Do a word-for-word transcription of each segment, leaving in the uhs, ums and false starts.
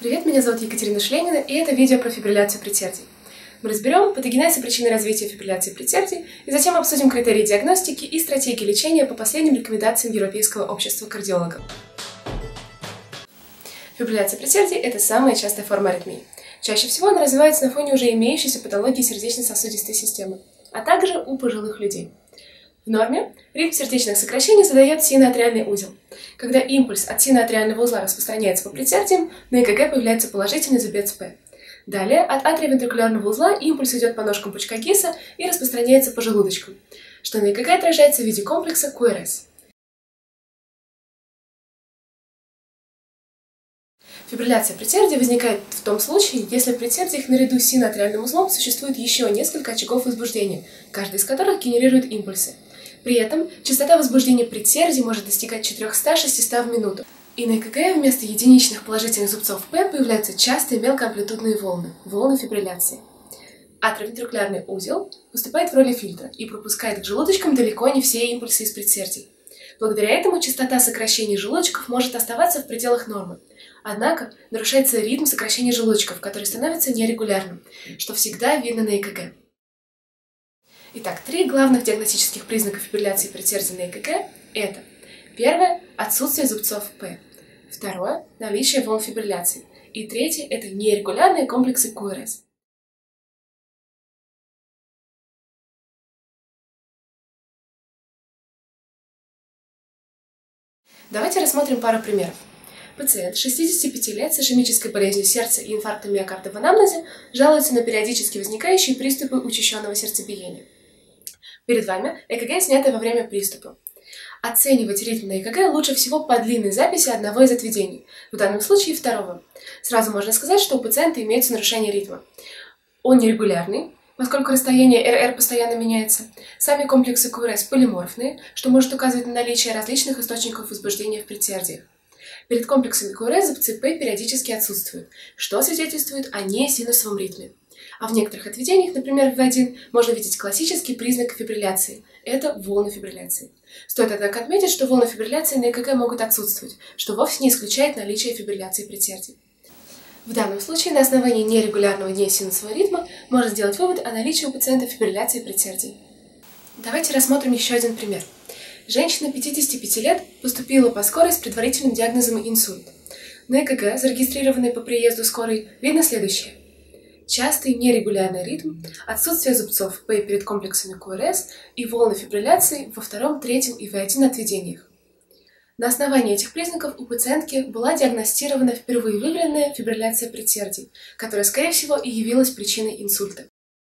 Привет, меня зовут Екатерина Шленина, и это видео про фибрилляцию предсердий. Мы разберем патогенез и причины развития фибрилляции предсердий, и затем обсудим критерии диагностики и стратегии лечения по последним рекомендациям Европейского общества кардиологов. Фибрилляция предсердий – это самая частая форма аритмии. Чаще всего она развивается на фоне уже имеющейся патологии сердечно-сосудистой системы, а также у пожилых людей. В норме ритм сердечных сокращений задает синоатриальный узел. Когда импульс от синоатриального узла распространяется по предсердиям, на ЭКГ появляется положительный зубец П. Далее от атриовентрикулярного узла импульс идет по ножкам пучка Гисса и распространяется по желудочкам, что на ЭКГ отражается в виде комплекса ку эр эс. Фибрилляция предсердий возникает в том случае, если в предсердиях наряду с синоатриальным узлом существует еще несколько очагов возбуждения, каждый из которых генерирует импульсы. При этом частота возбуждения предсердий может достигать четырёхсот-шестисот в минуту. И на ЭКГ вместо единичных положительных зубцов П появляются частые мелкоамплитудные волны, волны фибрилляции. Атриовентрикулярный узел выступает в роли фильтра и пропускает к желудочкам далеко не все импульсы из предсердий. Благодаря этому частота сокращений желудочков может оставаться в пределах нормы. Однако нарушается ритм сокращения желудочков, который становится нерегулярным, что всегда видно на ЭКГ. Итак, три главных диагностических признака фибрилляции предсердий на ЭКГ – это: первое – отсутствие зубцов П, второе – наличие волн фибрилляции, и третье – это нерегулярные комплексы ку эр эс. Давайте рассмотрим пару примеров. Пациент шестидесяти пяти лет с ишемической болезнью сердца и инфарктом миокарда в анамнезе жалуется на периодически возникающие приступы учащенного сердцебиения. Перед вами ЭКГ, снятое во время приступа. Оценивать ритм на ЭКГ лучше всего по длинной записи одного из отведений, в данном случае второго. Сразу можно сказать, что у пациента имеется нарушение ритма. Он нерегулярный, поскольку расстояние эр эр постоянно меняется. Сами комплексы ку эр эс полиморфные, что может указывать на наличие различных источников возбуждения в предсердиях. Перед комплексами ку эр эс зубцы П периодически отсутствуют, что свидетельствует о несинусовом ритме. А в некоторых отведениях, например, в вэ один, можно видеть классический признак фибрилляции – это волны фибрилляции. Стоит, однако, отметить, что волны фибрилляции на ЭКГ могут отсутствовать, что вовсе не исключает наличие фибрилляции предсердий. В данном случае на основании нерегулярного несинусового ритма можно сделать вывод о наличии у пациента фибрилляции предсердий. Давайте рассмотрим еще один пример. Женщина пятидесяти пяти лет поступила по скорой с предварительным диагнозом инсульт. На ЭКГ, зарегистрированной по приезду скорой, видно следующее. Частый нерегулярный ритм, отсутствие зубцов П перед комплексами ку эр эс и волны фибрилляции во втором, третьем и вэ один отведениях. На основании этих признаков у пациентки была диагностирована впервые выявленная фибрилляция предсердий, которая, скорее всего, и явилась причиной инсульта.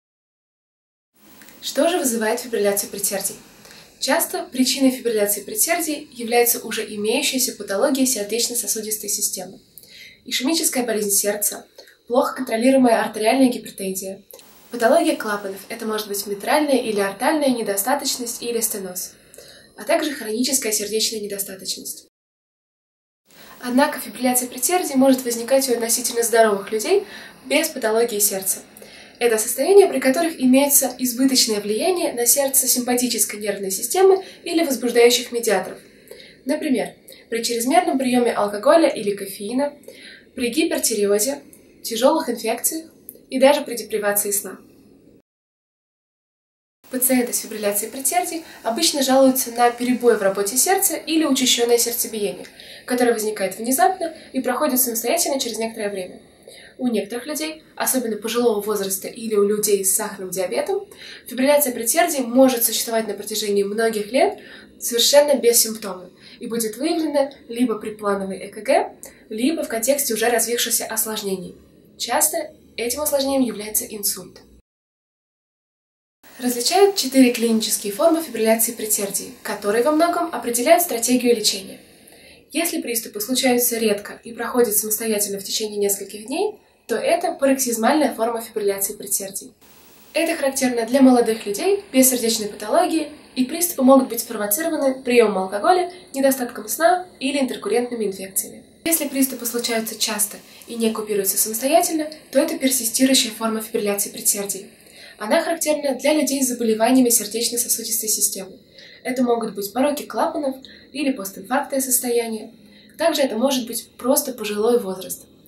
Что же вызывает фибрилляцию предсердий? Часто причиной фибрилляции предсердий является уже имеющаяся патология сердечно-сосудистой системы. Ишемическая болезнь сердца, плохо контролируемая артериальная гипертензия, патология клапанов – это может быть митральная или артальная недостаточность или стеноз, а также хроническая сердечная недостаточность. Однако фибрилляция предсердий может возникать у относительно здоровых людей без патологии сердца. Это состояние, при которых имеется избыточное влияние на сердце симпатической нервной системы или возбуждающих медиаторов. Например, при чрезмерном приеме алкоголя или кофеина, при гипертиреозе, тяжелых инфекциях и даже при депривации сна. Пациенты с фибрилляцией предсердий обычно жалуются на перебой в работе сердца или учащенное сердцебиение, которое возникает внезапно и проходит самостоятельно через некоторое время. У некоторых людей, особенно пожилого возраста или у людей с сахарным диабетом, фибрилляция предсердий может существовать на протяжении многих лет совершенно бессимптомно и будет выявлена либо при плановой ЭКГ, либо в контексте уже развившихся осложнений. Часто этим осложнением является инсульт. Различают четыре клинические формы фибрилляции предсердий, которые во многом определяют стратегию лечения. Если приступы случаются редко и проходят самостоятельно в течение нескольких дней, то это пароксизмальная форма фибрилляции предсердий. Это характерно для молодых людей без сердечной патологии, и приступы могут быть спровоцированы приемом алкоголя, недостатком сна или интеркуррентными инфекциями. Если приступы случаются часто и не купируются самостоятельно, то это персистирующая форма фибрилляции предсердий. Она характерна для людей с заболеваниями сердечно-сосудистой системы. Это могут быть пороки клапанов или постинфарктное состояние. Также это может быть просто пожилой возраст.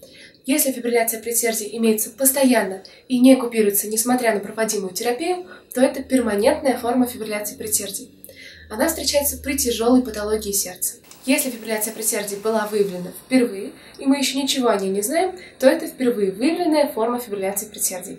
Если фибрилляция предсердий имеется постоянно и не купируется, несмотря на проводимую терапию, то это перманентная форма фибрилляции предсердий. Она встречается при тяжелой патологии сердца. Если фибрилляция предсердий была выявлена впервые, и мы еще ничего о ней не знаем, то это впервые выявленная форма фибрилляции предсердий.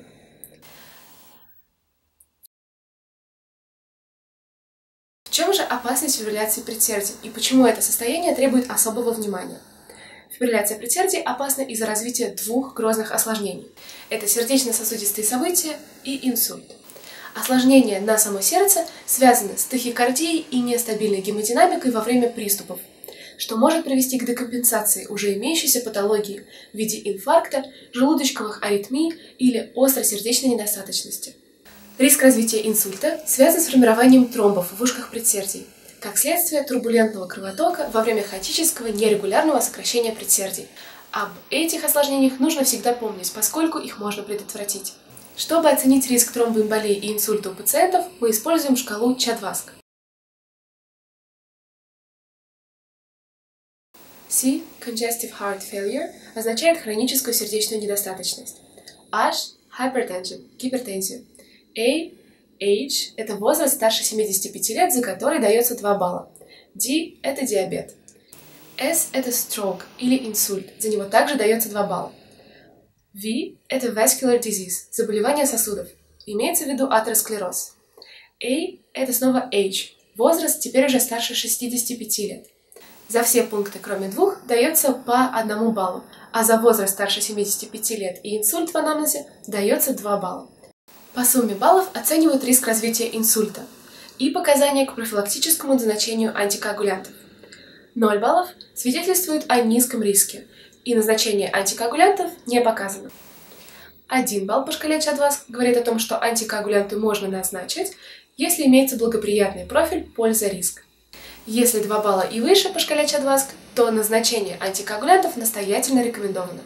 В чем же опасность фибрилляции предсердий и почему это состояние требует особого внимания? Фибрилляция предсердий опасна из-за развития двух грозных осложнений. Это сердечно-сосудистые события и инсульт. Осложнения на само сердце связаны с тахикардией и нестабильной гемодинамикой во время приступов, что может привести к декомпенсации уже имеющейся патологии в виде инфаркта, желудочковых аритмий или острой сердечной недостаточности. Риск развития инсульта связан с формированием тромбов в ушках предсердий, как следствие турбулентного кровотока во время хаотического нерегулярного сокращения предсердий. Об этих осложнениях нужно всегда помнить, поскольку их можно предотвратить. Чтобы оценить риск тромбоэмболии и инсульта у пациентов, мы используем шкалу Чадваск. C – Congestive Heart Failure – означает хроническую сердечную недостаточность. H – Hypertension – гипертензию. A – Age – это возраст старше семидесяти пяти лет, за который дается два балла. D – это диабет. S – это Stroke или инсульт, за него также дается два балла. V – это Vascular Disease – заболевание сосудов, имеется в виду атеросклероз. A – это снова Age – возраст теперь уже старше шестидесяти пяти лет. За все пункты, кроме двух, дается по одному баллу, а за возраст старше семидесяти пяти лет и инсульт в анамнезе дается два балла. По сумме баллов оценивают риск развития инсульта и показания к профилактическому назначению антикоагулянтов. ноль баллов свидетельствует о низком риске, и назначение антикоагулянтов не показано. один балл по шкале Чадваск говорит о том, что антикоагулянты можно назначить, если имеется благоприятный профиль польза-риск. Если два балла и выше по шкале Чадваск, то назначение антикоагулянтов настоятельно рекомендовано.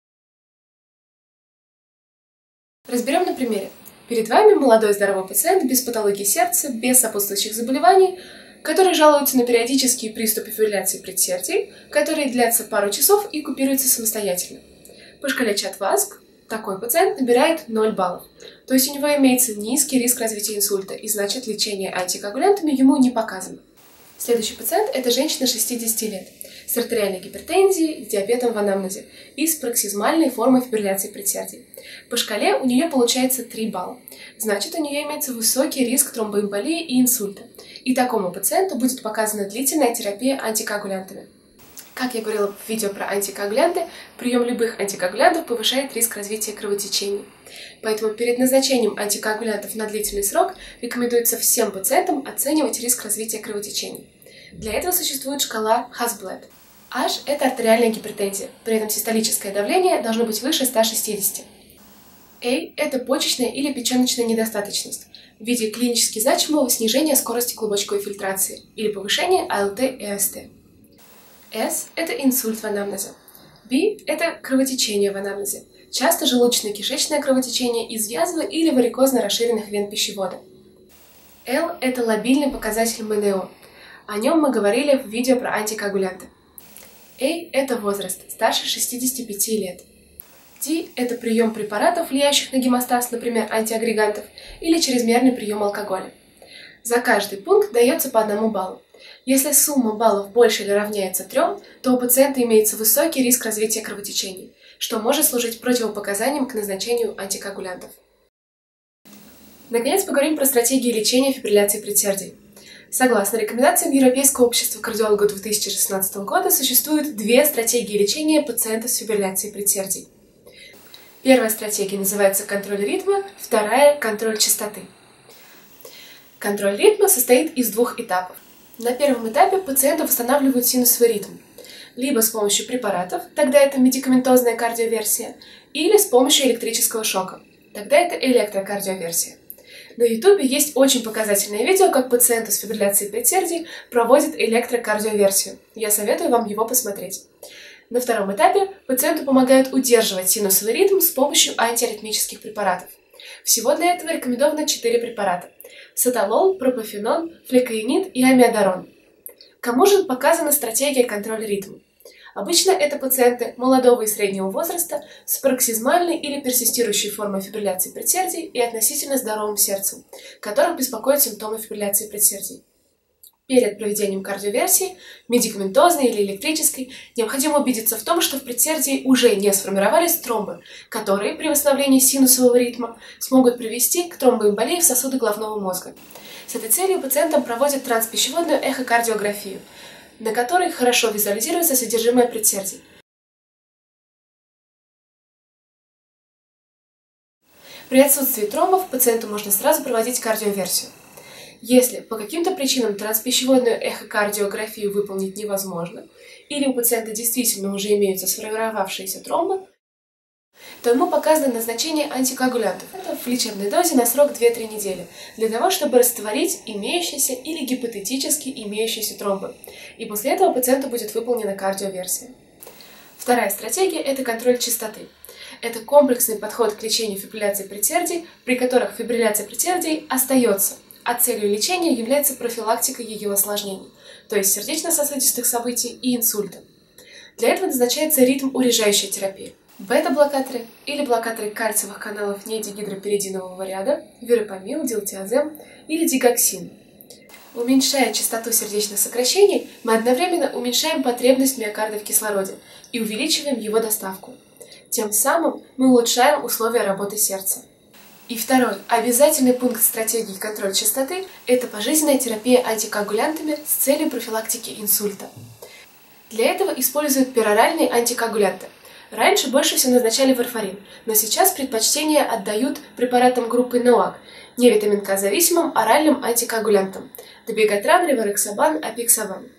Разберем на примере. Перед вами молодой здоровый пациент без патологии сердца, без сопутствующих заболеваний, который жалуется на периодические приступы фибрилляции предсердий, которые длятся пару часов и купируются самостоятельно. По шкале Чадваск такой пациент набирает ноль баллов, то есть у него имеется низкий риск развития инсульта, и значит лечение антикоагулянтами ему не показано. Следующий пациент – это женщина шестидесяти лет с артериальной гипертензией, с диабетом в анамнезе и с пароксизмальной формой фибрилляции предсердий. По шкале у нее получается три балла, значит у нее имеется высокий риск тромбоэмболии и инсульта, и такому пациенту будет показана длительная терапия антикоагулянтами. Как я говорила в видео про антикоагулянты, прием любых антикоагулянтов повышает риск развития кровотечений. Поэтому перед назначением антикоагулянтов на длительный срок рекомендуется всем пациентам оценивать риск развития кровотечений. Для этого существует шкала Hasbled. H – это артериальная гипертензия, при этом систолическое давление должно быть выше ста шестидесяти. A – это почечная или печеночная недостаточность в виде клинически значимого снижения скорости клубочковой фильтрации или повышения А Л Т и А С Т. S – это инсульт в анамнезе. B – это кровотечение в анамнезе, часто желудочно-кишечное кровотечение из язвы или варикозно-расширенных вен пищевода. L – это лобильный показатель М Н О. О нем мы говорили в видео про антикоагулянты. A – это возраст, старше шестидесяти пяти лет. D – это прием препаратов, влияющих на гемостаз, например, антиагрегантов, или чрезмерный прием алкоголя. За каждый пункт дается по одному баллу. Если сумма баллов больше или равняется трем, то у пациента имеется высокий риск развития кровотечений, что может служить противопоказанием к назначению антикоагулянтов. Наконец, поговорим про стратегии лечения фибрилляции предсердий. Согласно рекомендациям Европейского общества кардиологов две тысячи шестнадцатого года, существует две стратегии лечения пациентов с фибрилляцией предсердий. Первая стратегия называется контроль ритма, вторая – контроль частоты. Контроль ритма состоит из двух этапов. На первом этапе пациенту восстанавливают синусовый ритм, либо с помощью препаратов, тогда это медикаментозная кардиоверсия, или с помощью электрического шока, тогда это электрокардиоверсия. На ютубе есть очень показательное видео, как пациенту с фибрилляцией предсердий проводят электрокардиоверсию. Я советую вам его посмотреть. На втором этапе пациенту помогают удерживать синусовый ритм с помощью антиаритмических препаратов. Всего для этого рекомендовано четыре препарата: сатолол, пропофенон, флекаинид и амиодарон. Кому же показана стратегия контроля ритма? Обычно это пациенты молодого и среднего возраста с пароксизмальной или персистирующей формой фибрилляции предсердий и относительно здоровым сердцем, которых беспокоят симптомы фибрилляции предсердий. Перед проведением кардиоверсии, медикаментозной или электрической, необходимо убедиться в том, что в предсердии уже не сформировались тромбы, которые при восстановлении синусового ритма смогут привести к тромбоэмболии в сосуды головного мозга. С этой целью пациентам проводят транспищеводную эхокардиографию, на которой хорошо визуализируется содержимое предсердий. При отсутствии тромбов пациенту можно сразу проводить кардиоверсию. Если по каким-то причинам транспищеводную эхокардиографию выполнить невозможно, или у пациента действительно уже имеются сформировавшиеся тромбы, то ему показано назначение антикоагулянтов в лечебной дозе на срок две-три недели, для того, чтобы растворить имеющиеся или гипотетически имеющиеся тромбы, и после этого пациенту будет выполнена кардиоверсия. Вторая стратегия – это контроль частоты. Это комплексный подход к лечению фибрилляции предсердий, при которых фибрилляция предсердий остается, а целью лечения является профилактика ее осложнений, то есть сердечно-сосудистых событий и инсульта. Для этого назначается ритм-урежающая терапия. Бета-блокаторы или блокаторы кальциевых каналов недигидропиридинового ряда, верапамил, дилтиазем или дигоксин. Уменьшая частоту сердечных сокращений, мы одновременно уменьшаем потребность миокарда в кислороде и увеличиваем его доставку. Тем самым мы улучшаем условия работы сердца. И второй обязательный пункт стратегии контроля частоты – это пожизненная терапия антикоагулянтами с целью профилактики инсульта. Для этого используют пероральные антикоагулянты. Раньше больше всего назначали варфарин, но сейчас предпочтение отдают препаратам группы ноак, невитамин К-зависимым оральным антикоагулянтам – дабегатран, ревариксабан, апиксабан.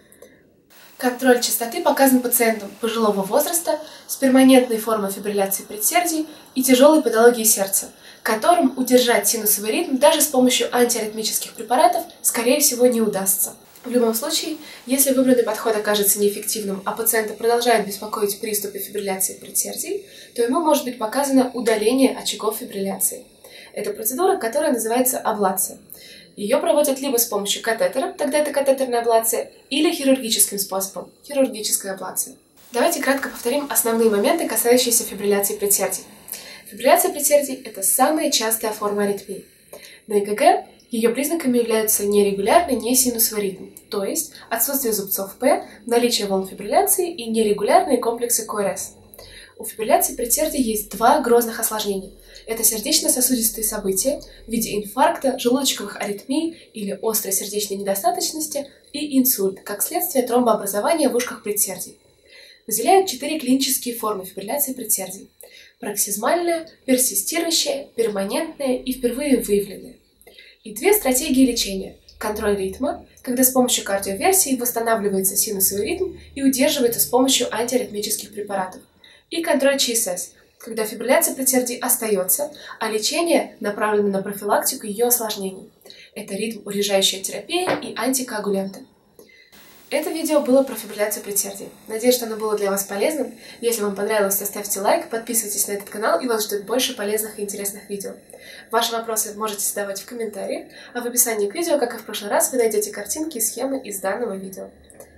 Контроль частоты показан пациентам пожилого возраста с перманентной формой фибрилляции предсердий и тяжелой патологией сердца, которым удержать синусовый ритм даже с помощью антиаритмических препаратов, скорее всего, не удастся. В любом случае, если выбранный подход окажется неэффективным, а пациента продолжает беспокоить приступы фибрилляции предсердий, то ему может быть показано удаление очагов фибрилляции. Это процедура, которая называется аблация. Ее проводят либо с помощью катетера, тогда это катетерная аблация, или хирургическим способом, хирургическая аблация. Давайте кратко повторим основные моменты, касающиеся фибрилляции предсердий. Фибрилляция предсердий – это самая частая форма аритмии. На ЭКГ ее признаками являются нерегулярный несинусовый ритм, то есть отсутствие зубцов П, наличие волн фибрилляции и нерегулярные комплексы КОРС. У фибрилляции предсердий есть два грозных осложнения. Это сердечно-сосудистые события в виде инфаркта, желудочковых аритмий или острой сердечной недостаточности и инсульт, как следствие тромбообразования в ушках предсердий. Выделяют четыре клинические формы фибрилляции предсердий: пароксизмальная, персистирующая, перманентная и впервые выявленная. И две стратегии лечения: контроль ритма, когда с помощью кардиоверсии восстанавливается синусовый ритм и удерживается с помощью антиаритмических препаратов, и контроль ЧСС, когда фибрилляция предсердий остается, а лечение направлено на профилактику ее осложнений. Это ритм-урежающая терапия и антикоагулянты. Это видео было про фибрилляцию предсердий. Надеюсь, что оно было для вас полезным. Если вам понравилось, то ставьте лайк, подписывайтесь на этот канал, и вас ждет больше полезных и интересных видео. Ваши вопросы можете задавать в комментариях, а в описании к видео, как и в прошлый раз, вы найдете картинки и схемы из данного видео.